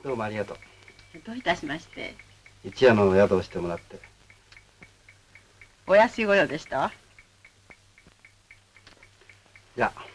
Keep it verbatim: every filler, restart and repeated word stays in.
どうもありがとう。 どういたしまして。 一夜の宿をしてもらって。 お安いご用でしたわ。 じゃあ。